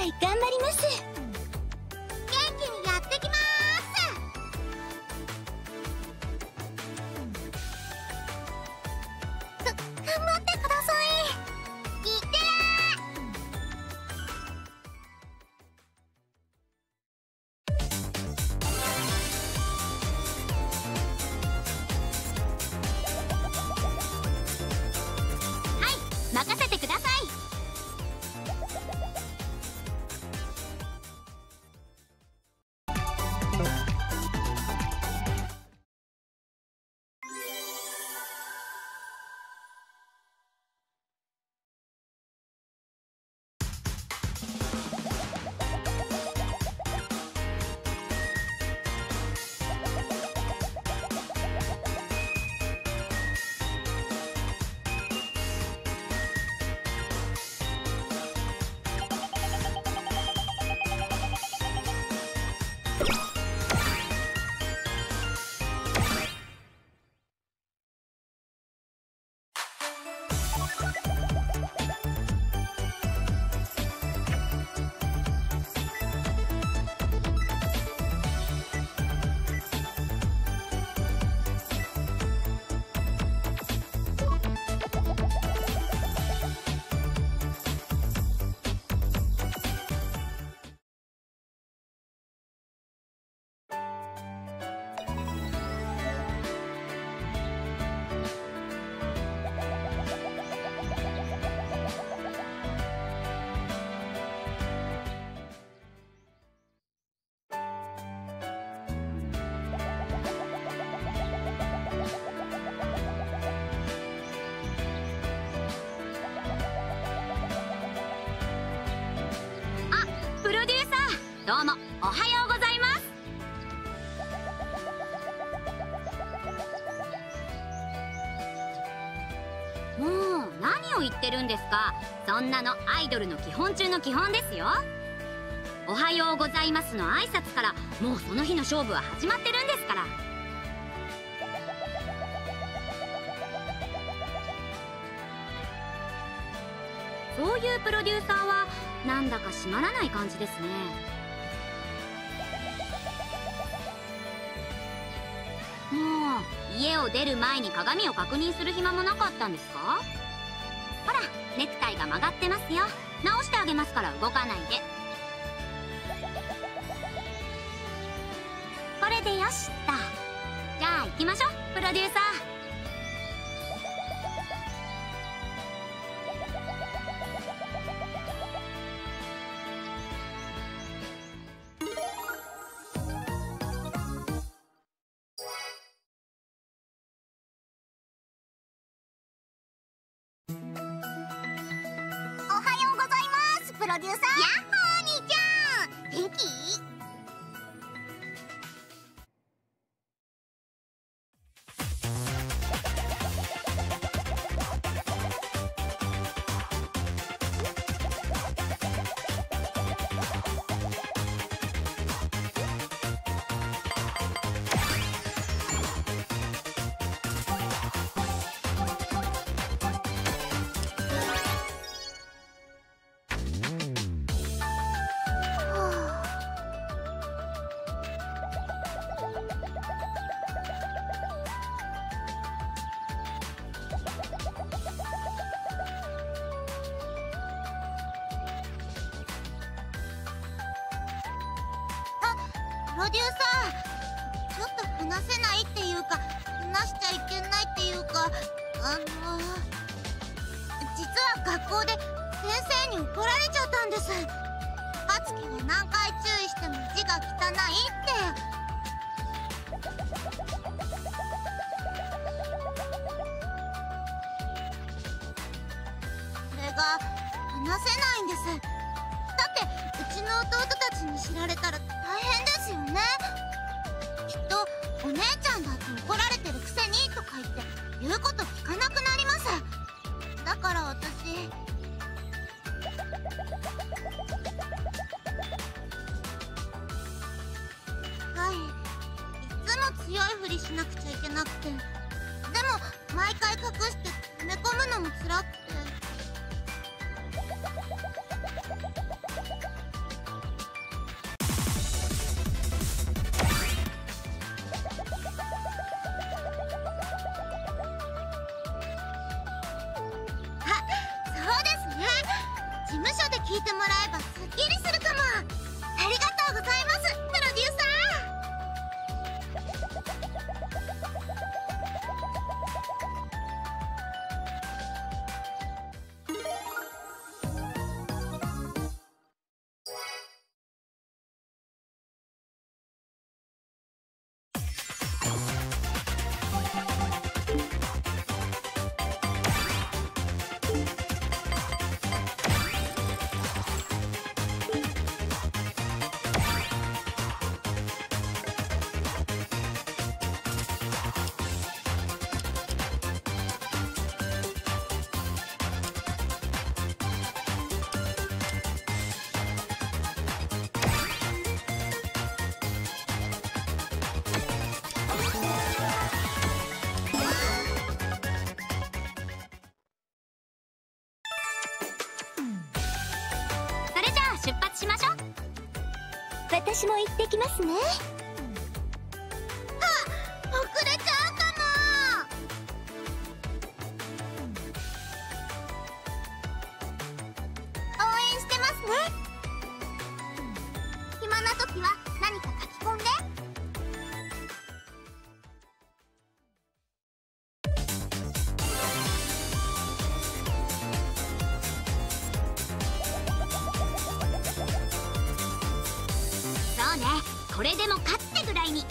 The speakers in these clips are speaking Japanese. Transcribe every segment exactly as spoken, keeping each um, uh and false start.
い頑張ります。 元気にやってきまーす。が頑張ってください。いってらー。はい、任せてください。プロデューサー、どうもおはようございます。もう何を言ってるんですか。そんなのアイドルの基本中の基本ですよ。おはようございますの挨拶からもうその日の勝負は始まってるんですから。そういうプロデューサーはなんだか締まらない感じですね。もう家を出る前に鏡を確認する暇もなかったんですか。ほらネクタイが曲がってますよ。直してあげますから動かないで。これでよしっと。じゃあ行きましょうプロデューサー。プロデューサー。やっほー兄ちゃん、元気？プロデューサー、ちょっと話せないっていうか話しちゃいけないっていうか、あの実は学校で先生に怒られちゃったんです。あつきが何回注意しても字が汚いって。それが話せないんです。だってうちの弟たちに知られたら大変ですよね。きっとお姉ちゃんだって怒られてるくせにとか言って言うこと聞かなくなります。だから私はいいつも強いふりしなくちゃいけなくて、でも毎回隠して詰め込むのも辛くて。 務所で聞いてもらえばすっきりするかも。ありがとうございます、プロデューサ出発しましょう。 私も行ってきますね。 あ、遅れちゃうかも。応援してますね。暇な時は何か書き込んで。そうね、これでもかってぐらいに。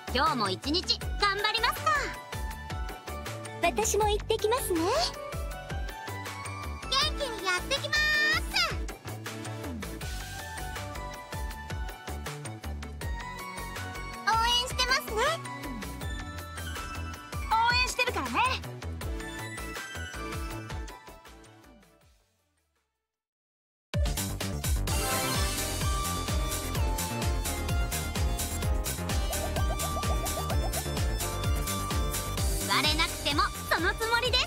今日も一日頑張りますか。 私も行ってきますね。 元気にやってきまーす。応援してますね。 応援してるからね。 言われなくてもそのつもりです。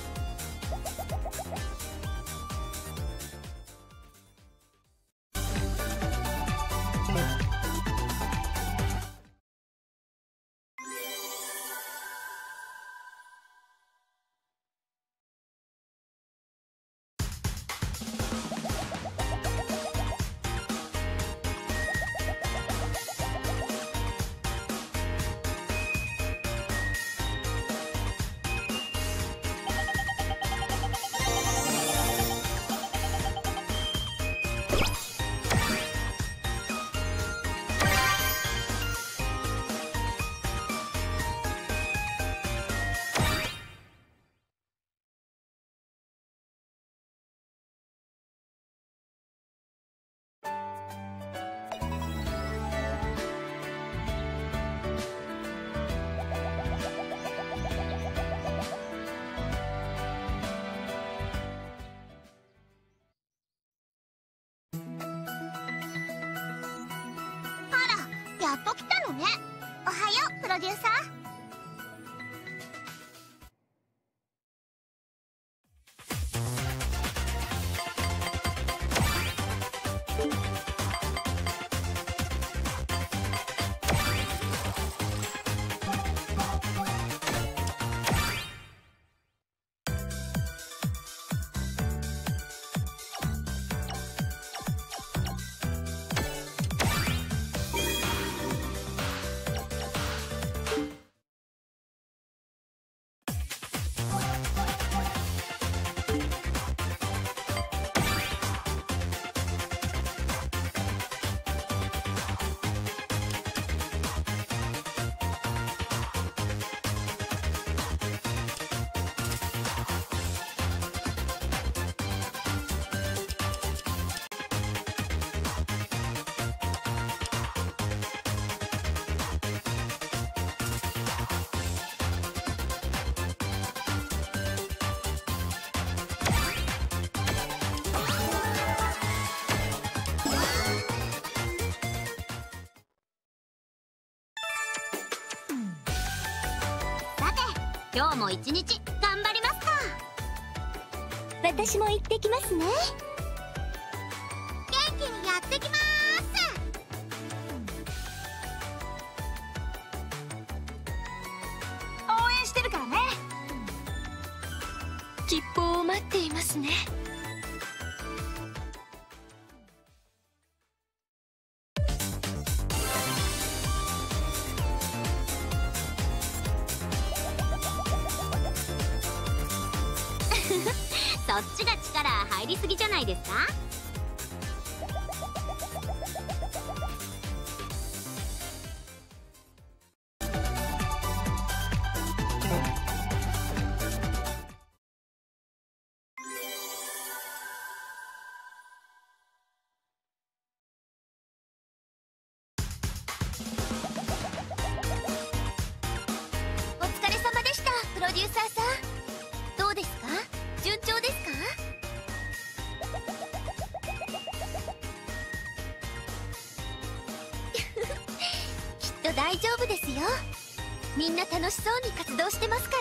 やっと来たのね。おはようプロデューサー。今日も一日頑張りますか。 私も行ってきますね。 元気にやってきまーす。 応援してるからね。 吉報を待っていますね。 そっちが力入りすぎじゃないですか。お疲れ様でしたプロデューサーさん。どうですか、順調ですか。きっと大丈夫ですよ。みんな楽しそうに活動してますから。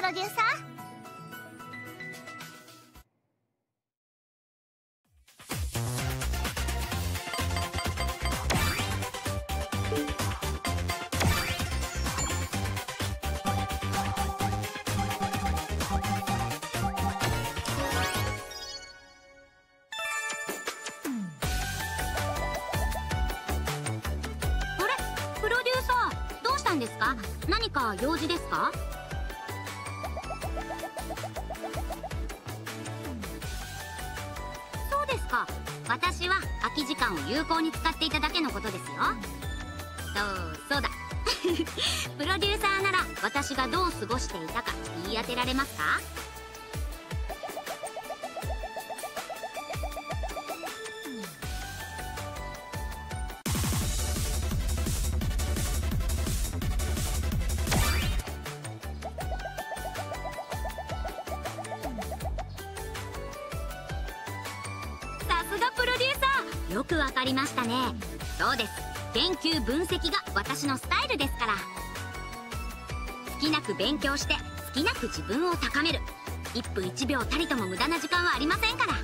ロデューサー。 プロデューサー、どうしたんですか？何か用事ですか？そうですか。私は空き時間を有効に使っていただけのことですよ。そうそうだプロデューサーなら私がどう過ごしていたか言い当てられますか？さすがプロデューサー、よくわかりましたね。そうです、研究分析が私のスタイルですから。好きなく勉強して好きなく自分を高める。いっぷんいちびょうたりとも無駄な時間はありませんから。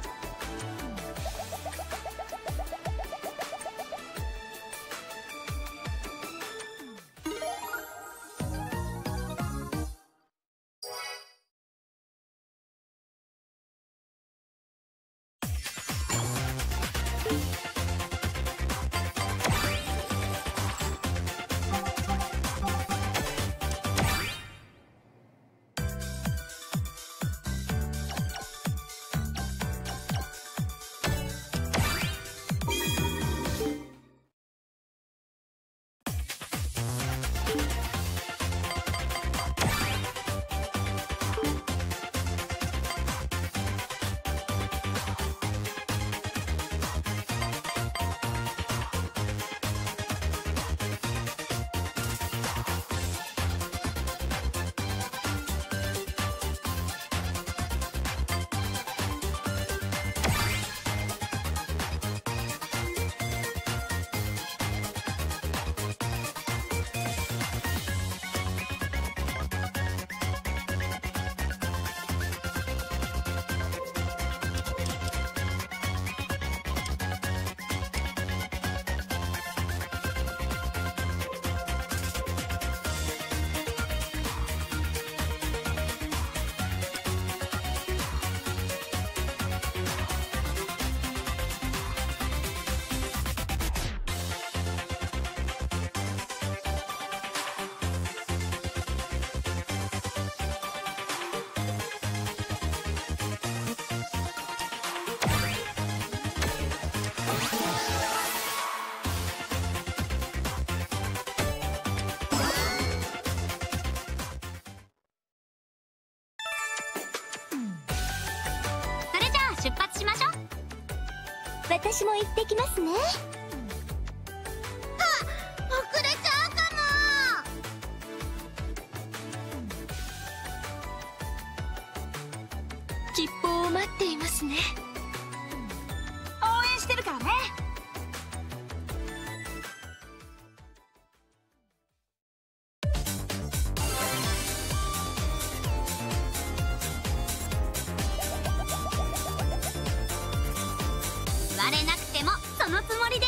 出発しましょう。 私も行ってきますね。 あ、遅れちゃうかも。 吉報を待っていますね。 応援してるからね。 言われなくてもそのつもりです。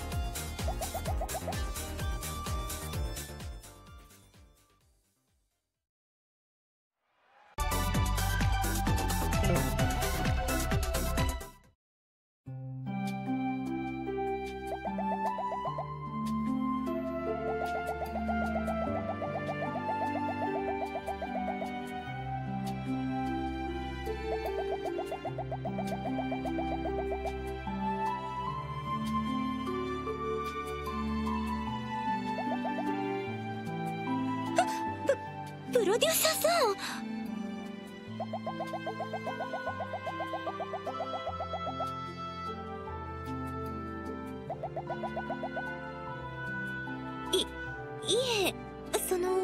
プロデューサーさん。い、いえ、その、あの、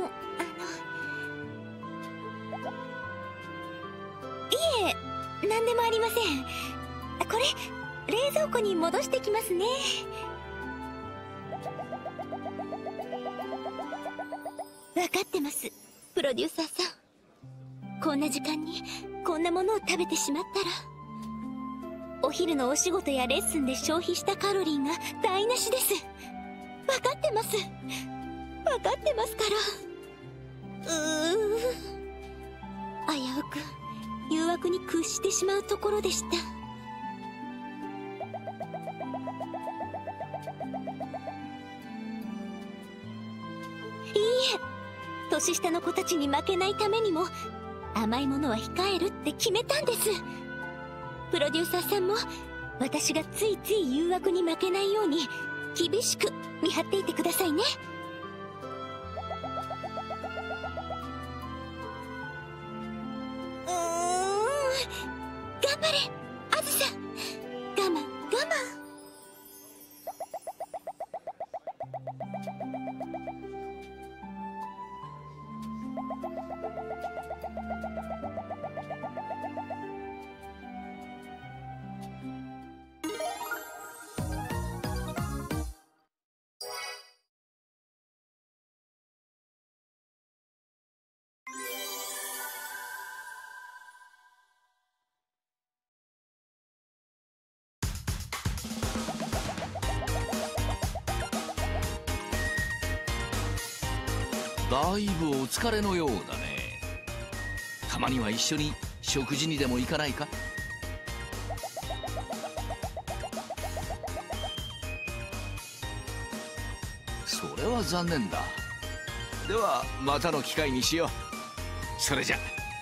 いえ、何でもありません。これ、冷蔵庫に戻してきますね。わかってます、プロデューサーさん。 こんな時間にこんなものを食べてしまったら、お昼のお仕事やレッスンで消費したカロリーが台無しです。分かってます。分かってますから。うー危うく誘惑に屈してしまうところでした。いいえ、年下の子たちに負けないためにも甘いものは控えるって決めたんです。プロデューサーさんも私がついつい誘惑に負けないように厳しく見張っていてくださいね。うーん、頑張れあずさ、我慢我慢。 だいぶお疲れのようだね。たまには一緒に食事にでも行かないか？それは残念だ。ではまたの機会にしよう。それじゃ。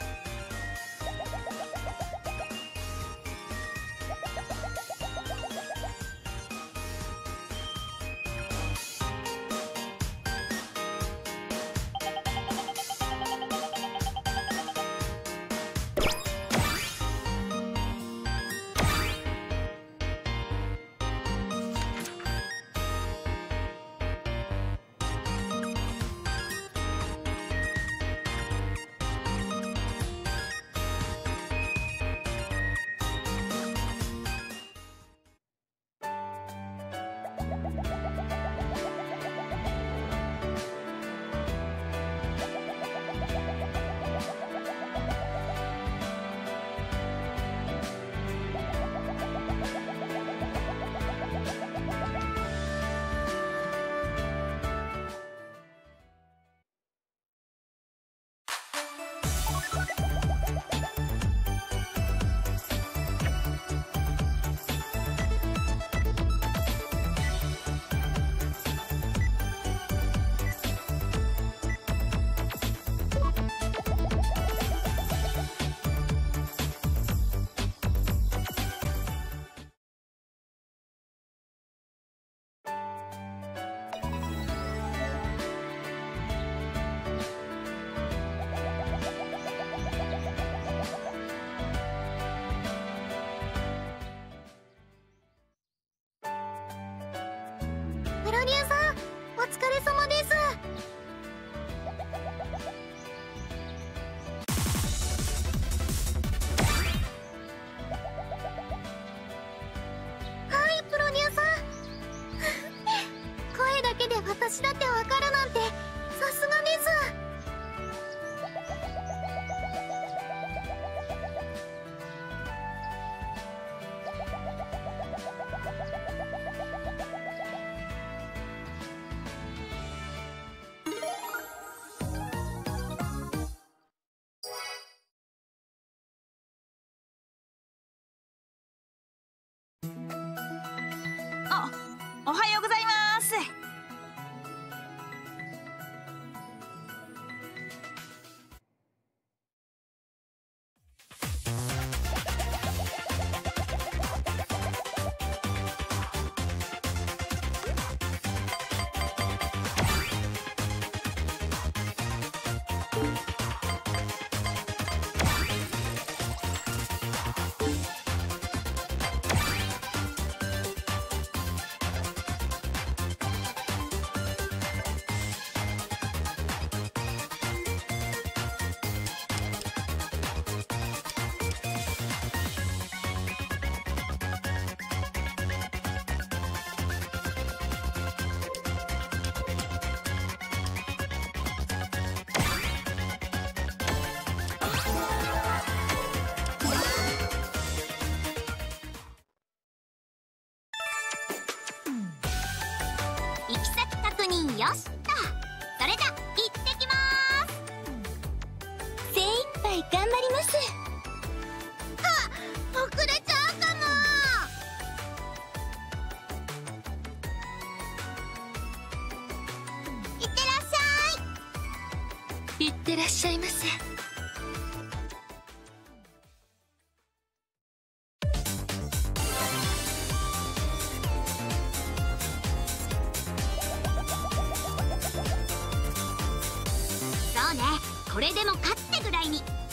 プロデューサー、お疲れ様です。はい、プロデューサー。声だけで私だってわかるなんてさすがです。 よしっと。それじゃ行ってきまーす。 精一杯頑張ります。 遅れちゃうかも。いってらっしゃい。 いってらっしゃいませ。 そうね、これでもかってぐらいに